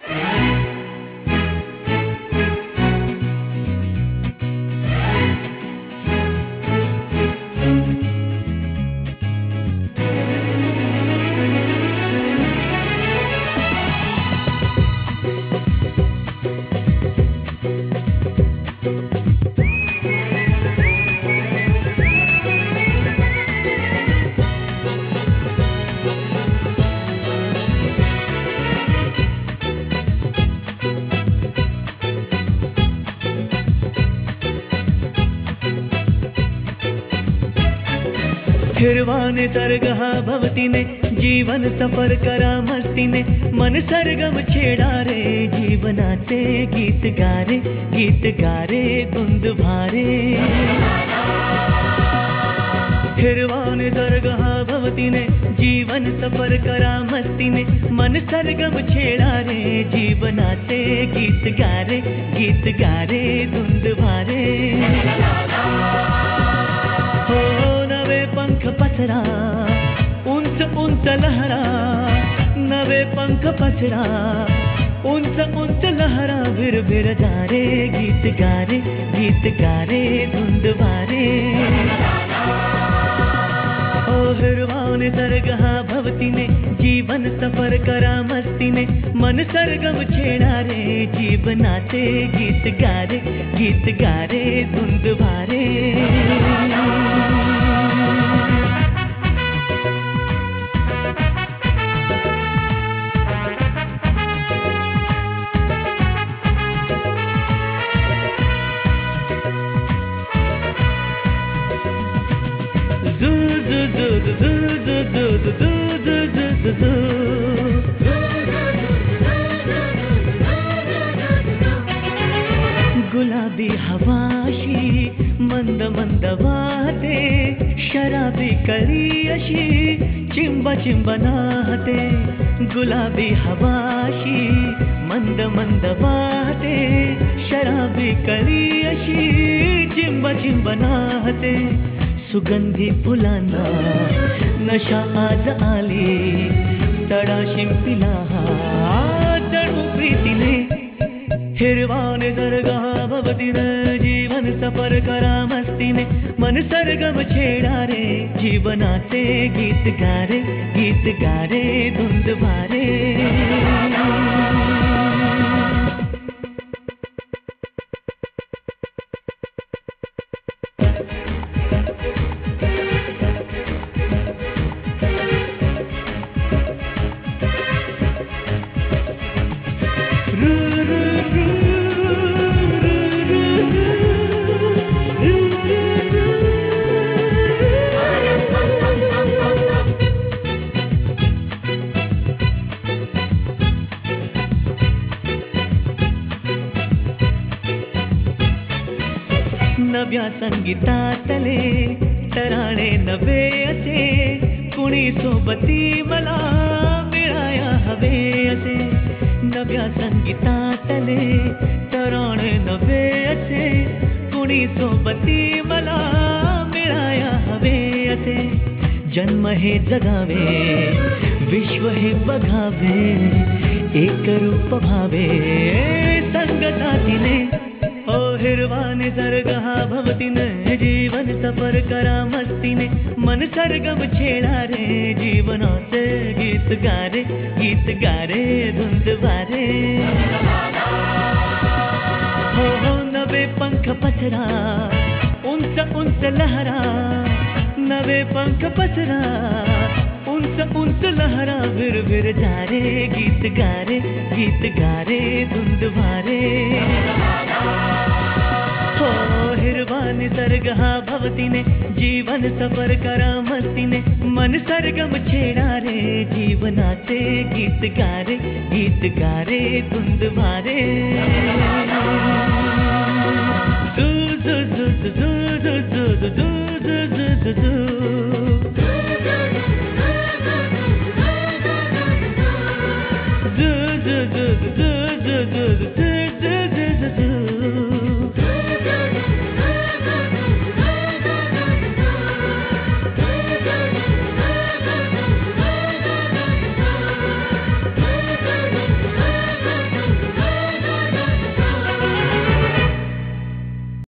हिरवाने दरगाह भवतीने जीवन सफर करा मस्तीने मन सरगम छेडा रे जीवनाचे गीत गारे धुंद भारे हिरवाने दरगाह भवतीने जीवन सफर करा मस्तीने मन सरगम छेडा रे जीवनाचे गीत गारे धुंद भारे हो नवे पंख पसरा उंच उंच लहरा नवे पंख पसरा उंच लहरा भिर भिर जा रे गीत गारे धुंद भारे ओ हिरवाने दरगाह भवतीने जीवन सफर करा मस्तीने मन सरगम छेडा रे जीवनाचे गीत गारे धुंद भारे गुलाबी हवाशी मंद मंद वाहते शराबी कळी अशी चिंब नाहते गुलाबी हवाशी मंद मंद वाहते शराबी कळी अशी चिंब नाहते सुगंधी फुलांना नशा आज आली तडा शिंपिला जणू प्रीतीने हिरवाने दरगाह भवतीने जीवन सफर करा मस्तीने मन सरगम छेडा रे जीवनाचे गीत गारे धुंद भारे नव्या संगीतातले तराणे नवे असे कुणी सोबती मला मिळाया हवे असे नव्या संगीतातले तराणे नवे असे कुणी सोबती मला मिळाया हवे असे जन्म हे जगावे विश्व हे बघावे एक रूप भावे संग साथीने ओ हिरवाने दरगाह भवतीने जीवन सफर करा मस्तीने मन सरगम छेडा रे जीवनाचे गीत गारे धुंद भारे हो नवे पंख पसरा उंच लहरा नवे पंख पसरा उंच लहरा भिर भिर जा रे गीत गारे धुंद भारे हो हिरवाने दरगाह भवतीने जीवन सफर करा मस्तीने मन सरगम छेडा रे जीवनाचे गीत गारे धुंद भारे do